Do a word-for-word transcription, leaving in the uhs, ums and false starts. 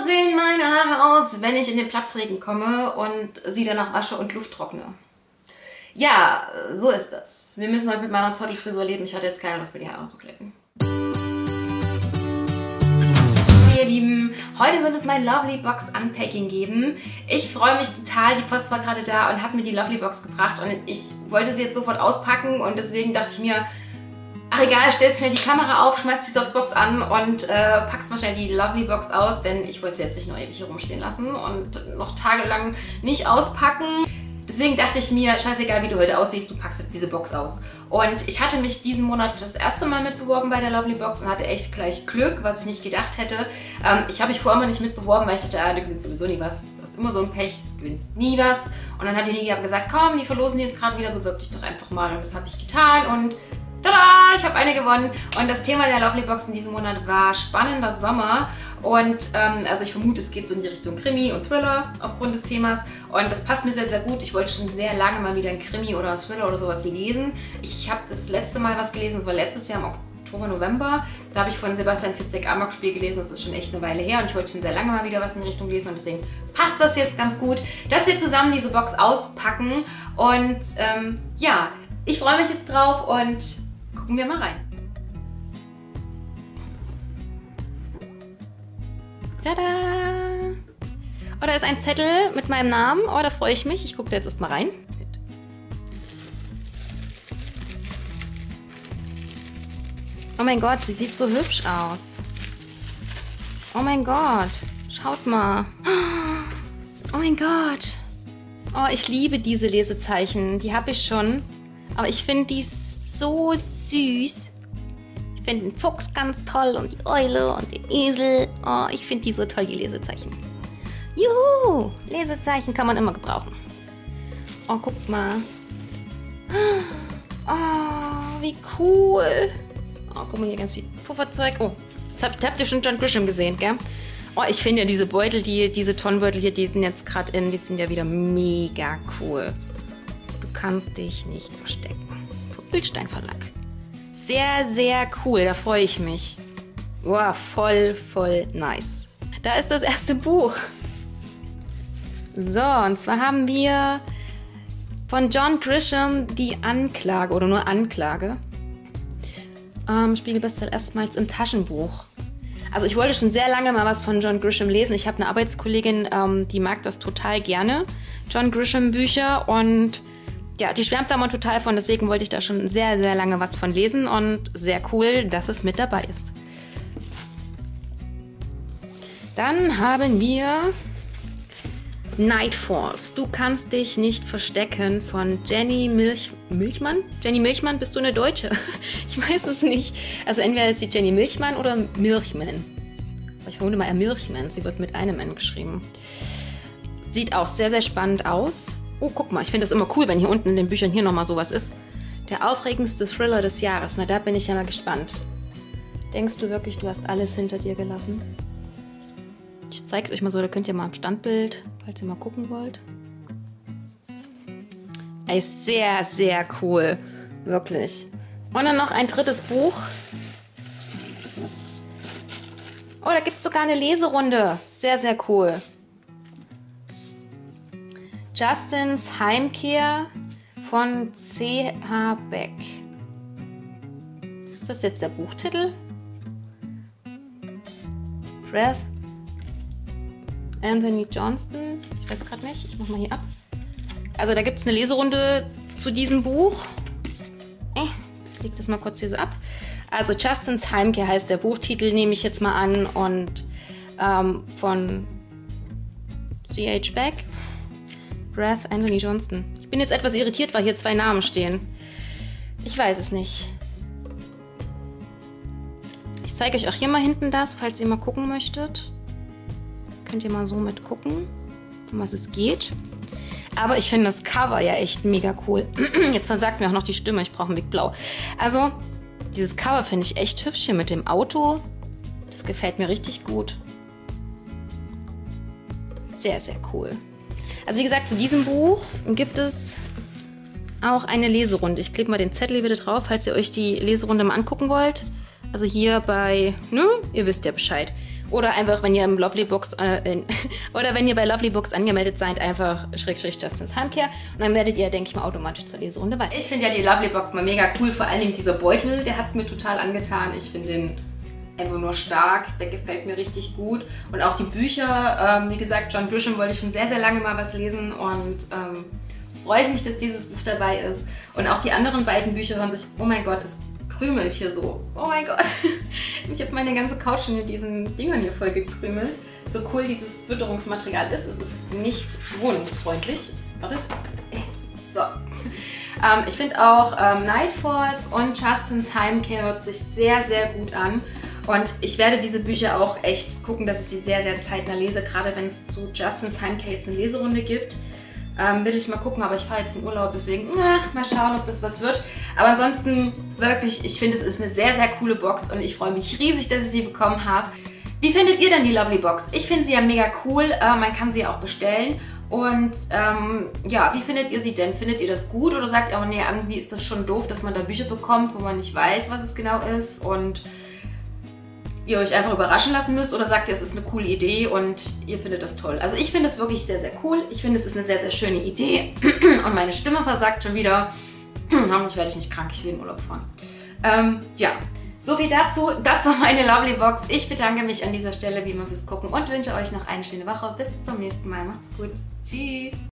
sehen meine Haare aus, wenn ich in den Platzregen komme und sie danach wasche und Luft trockne? Ja, so ist das. Wir müssen heute mit meiner Zottelfrisur leben. Ich hatte jetzt keine Lust, mir die Haare zu kletten. Ihr Lieben, heute wird es mein Lovely Box Unpacking geben. Ich freue mich total, die Post war gerade da und hat mir die Lovely Box gebracht und ich wollte sie jetzt sofort auspacken und deswegen dachte ich mir, ach egal, stellst schnell die Kamera auf, schmeißt die Softbox an und äh, packst mal schnell die Lovely Box aus, denn ich wollte sie jetzt nicht nur ewig hier rumstehen lassen und noch tagelang nicht auspacken. Deswegen dachte ich mir, scheißegal wie du heute aussiehst, du packst jetzt diese Box aus. Und ich hatte mich diesen Monat das erste Mal mitbeworben bei der Lovely Box und hatte echt gleich Glück, was ich nicht gedacht hätte. Ähm, ich habe mich vorher immer nicht mitbeworben, weil ich dachte, ah, du gewinnst sowieso nie was. Du hast immer so ein Pech, du gewinnst nie was. Und dann hat die Niki gesagt, komm, die verlosen die jetzt gerade wieder, bewirb dich doch einfach mal. Und das habe ich getan und tada, ich habe eine gewonnen. Und das Thema der Lovely Box in diesem Monat war spannender Sommer. Und ähm, also ich vermute, es geht so in die Richtung Krimi und Thriller aufgrund des Themas. Und das passt mir sehr, sehr gut. Ich wollte schon sehr lange mal wieder ein Krimi oder ein Thriller oder sowas lesen. Ich habe das letzte Mal was gelesen, das war letztes Jahr im Oktober, November. Da habe ich von Sebastian Fitzek Amok-Spiel gelesen. Das ist schon echt eine Weile her. Und ich wollte schon sehr lange mal wieder was in die Richtung lesen. Und deswegen passt das jetzt ganz gut, dass wir zusammen diese Box auspacken. Und ähm, ja, ich freue mich jetzt drauf und gucken wir mal rein. Tada! Oh, da ist ein Zettel mit meinem Namen. Oh, da freue ich mich. Ich gucke da jetzt erstmal rein. Oh mein Gott, sie sieht so hübsch aus. Oh mein Gott, schaut mal. Oh mein Gott. Oh, ich liebe diese Lesezeichen. Die habe ich schon. Aber ich finde die so süß. Ich finde den Fuchs ganz toll und die Eule und den Esel. Oh, ich finde die so toll, die Lesezeichen. Juhu! Lesezeichen kann man immer gebrauchen. Oh, guckt mal. Oh, wie cool. Oh, guck mal hier, ganz viel Pufferzeug. Oh, jetzt habt, habt ihr schon John Grisham gesehen, gell? Oh, ich finde ja diese Beutel, die, diese Tonnenbeutel hier, die sind jetzt gerade in, die sind ja wieder mega cool. Du kannst dich nicht verstecken. Bildstein Verlag. Sehr, sehr cool, da freue ich mich. Wow, voll, voll nice. Da ist das erste Buch. So, und zwar haben wir von John Grisham die Anklage oder nur Anklage. Ähm, Spiegelbestseller erstmals im Taschenbuch. Also ich wollte schon sehr lange mal was von John Grisham lesen. Ich habe eine Arbeitskollegin, ähm, die mag das total gerne, John Grisham Bücher, und ja, die schwärmt da mal total von, deswegen wollte ich da schon sehr, sehr lange was von lesen und sehr cool, dass es mit dabei ist. Dann haben wir Night Falls. Du kannst dich nicht verstecken von Jenny Milch Milchmann? Jenny Milchmann, bist du eine Deutsche? Ich weiß es nicht. Also entweder ist sie Jenny Milchmann oder Milchmann. Ich vermute mal eher Milchmann. Sie wird mit einem N geschrieben. Sieht auch sehr, sehr spannend aus. Oh, guck mal, ich finde es immer cool, wenn hier unten in den Büchern hier nochmal sowas ist. Der aufregendste Thriller des Jahres. Na, da bin ich ja mal gespannt. Denkst du wirklich, du hast alles hinter dir gelassen? Ich zeige es euch mal so, da könnt ihr mal im Standbild, falls ihr mal gucken wollt. Ey, sehr, sehr cool. Wirklich. Und dann noch ein drittes Buch. Oh, da gibt es sogar eine Leserunde. Sehr, sehr cool. Justins Heimkehr von C H Beck. Ist das jetzt der Buchtitel? Breath. Anthony Johnston. Ich weiß gerade nicht. Ich mach mal hier ab. Also da gibt es eine Leserunde zu diesem Buch. Ich leg das mal kurz hier so ab. Also Justins Heimkehr heißt der Buchtitel, nehme ich jetzt mal an. Und ähm, von C H Beck. Breath, Anthony Johnston. Ich bin jetzt etwas irritiert, weil hier zwei Namen stehen. Ich weiß es nicht. Ich zeige euch auch hier mal hinten das, falls ihr mal gucken möchtet. Könnt ihr mal so mit gucken, um was es geht. Aber ich finde das Cover ja echt mega cool. Jetzt versagt mir auch noch die Stimme, ich brauche ein Big Blau. Also, dieses Cover finde ich echt hübsch hier mit dem Auto. Das gefällt mir richtig gut. Sehr, sehr cool. Also wie gesagt, zu diesem Buch gibt es auch eine Leserunde. Ich klebe mal den Zettel wieder drauf, falls ihr euch die Leserunde mal angucken wollt. Also hier bei, ne, ihr wisst ja Bescheid. Oder einfach, wenn ihr im Lovely Books äh, in, oder wenn ihr bei Lovely Books angemeldet seid, einfach Schrägstrich Justins Handcare und dann werdet ihr, denke ich mal, automatisch zur Leserunde bei. Ich finde ja die Lovely Box mal mega cool, vor allen Dingen dieser Beutel, der hat es mir total angetan. Ich finde den einfach nur stark, der gefällt mir richtig gut. Und auch die Bücher, ähm, wie gesagt, John Grisham wollte ich schon sehr, sehr lange mal was lesen und ähm, freue ich mich, dass dieses Buch dabei ist. Und auch die anderen beiden Bücher hören sich, oh mein Gott, es krümelt hier so. Oh mein Gott. Ich habe meine ganze Couch schon mit diesen Dingern hier voll gekrümelt. So cool dieses Fütterungsmaterial ist. Es ist nicht wohnungsfreundlich. Wartet. So. Ähm, ich finde auch ähm, Nightfalls und Justins Heimkehr hört sich sehr, sehr gut an. Und ich werde diese Bücher auch echt gucken, dass ich sie sehr, sehr zeitnah lese. Gerade wenn es zu Justins Heimkehr jetzt eine Leserunde gibt. Ähm, will ich mal gucken, aber ich fahre jetzt in Urlaub, deswegen na, mal schauen, ob das was wird. Aber ansonsten wirklich, ich finde, es ist eine sehr, sehr coole Box und ich freue mich riesig, dass ich sie bekommen habe. Wie findet ihr denn die Lovely Box? Ich finde sie ja mega cool, äh, man kann sie auch bestellen. Und ähm, ja, wie findet ihr sie denn? Findet ihr das gut oder sagt ihr, oh nee, irgendwie ist das schon doof, dass man da Bücher bekommt, wo man nicht weiß, was es genau ist und ihr euch einfach überraschen lassen müsst, oder sagt ihr, es ist eine coole Idee und ihr findet das toll? Also ich finde es wirklich sehr, sehr cool. Ich finde, es ist eine sehr, sehr schöne Idee und meine Stimme versagt schon wieder. Hoffentlich werde ich nicht krank, ich will in Urlaub fahren. Ähm, ja, so viel dazu. Das war meine Lovely Box. Ich bedanke mich an dieser Stelle wie immer fürs Gucken und wünsche euch noch eine schöne Woche. Bis zum nächsten Mal. Macht's gut. Tschüss.